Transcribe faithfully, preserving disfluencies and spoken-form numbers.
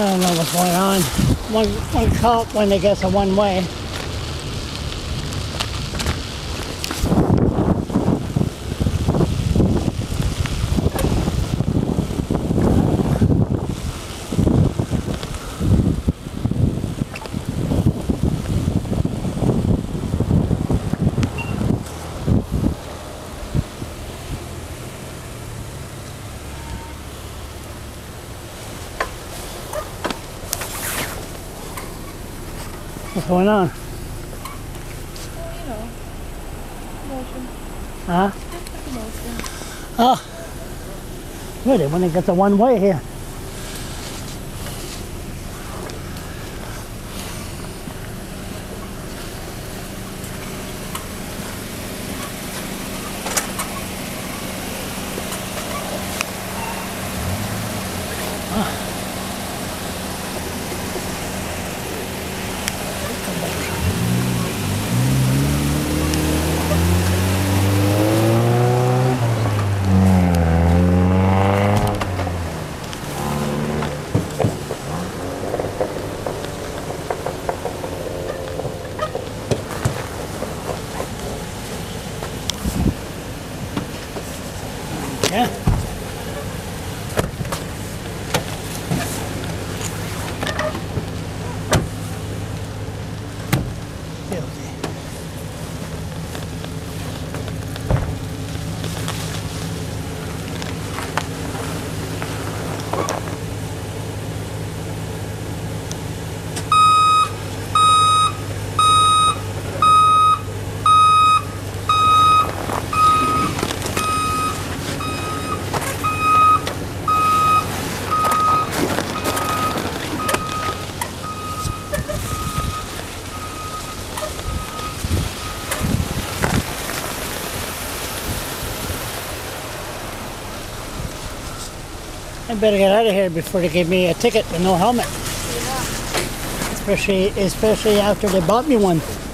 I don't know what's going on. One, one cop when they get a one way. What's going on? Well, you know, motion. Huh? Just like motion. Oh, really? When it gets a one way here. Oh. Yeah. Filthy. I better get out of here before they give me a ticket with no helmet. Yeah. Especially, especially after they bought me one.